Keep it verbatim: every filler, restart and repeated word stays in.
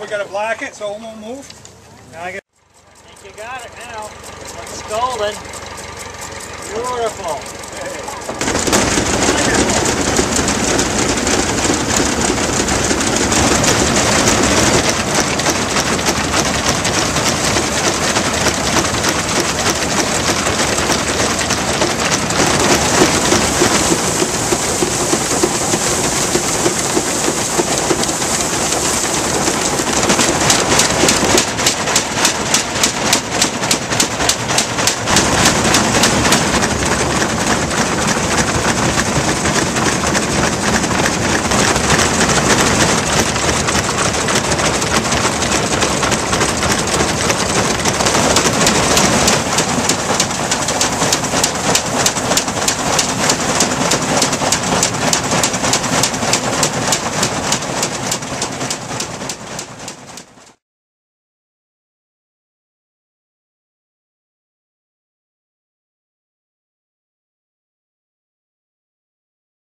we got to black it so it won't move. Now I, get... I think you got it now. It's golden. Beautiful.